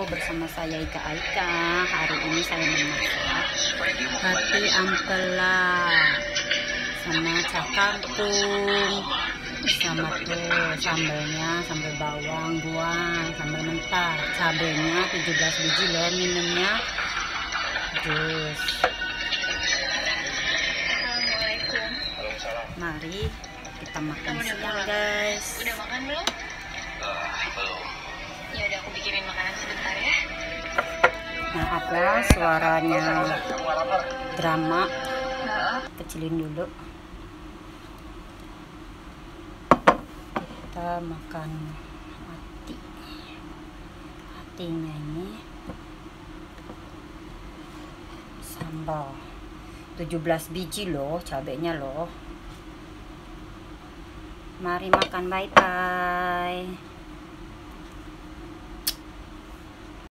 bersama saya Ika Aika. Hari ini saya memasak hati ampela sama cak kangkung, sama tuh sambalnya, sambal bawang, buah, sambal mentah, cabenya 17 biji loh, minumnya jus. Assalamualaikum. Mari kita makan siang, guys. Udah makan belum? Belum. Ya udah, aku bikinin makanan sebentar ya. Maaf ya suaranya drama, kecilin dulu. Kita makan hatinya ini, sambal 17 biji loh cabenya loh. Mari makan, bye bye.